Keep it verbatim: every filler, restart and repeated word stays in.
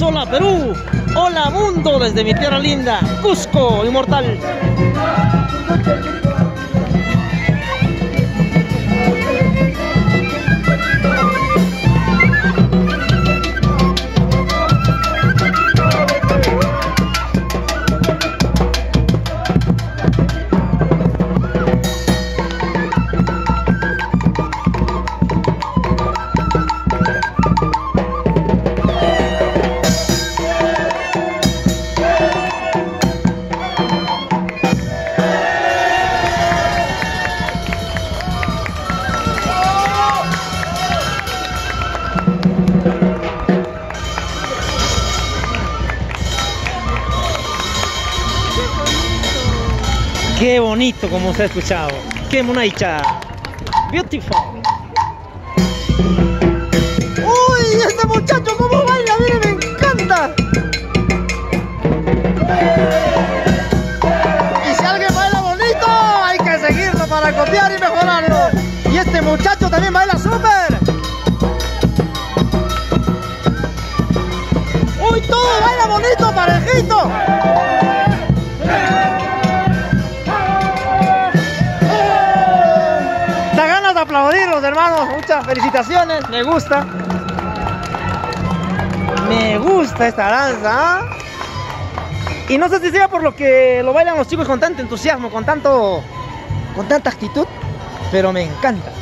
hola Perú, hola mundo desde mi tierra linda, Cusco, inmortal. Qué bonito como se ha escuchado. Qué monaicha. Beautiful. Uy, este muchacho cómo baila, mire, me encanta. Y si alguien baila bonito, hay que seguirlo para copiar y mejorarlo. Y este muchacho también baila súper. Uy, todo baila bonito, parejito. Aplaudirlos, hermanos, muchas felicitaciones, me gusta. Me gusta esta danza, ¿eh? Y no sé si sea por lo que lo bailan los chicos con tanto entusiasmo, con tanto, con tanta actitud, pero me encanta.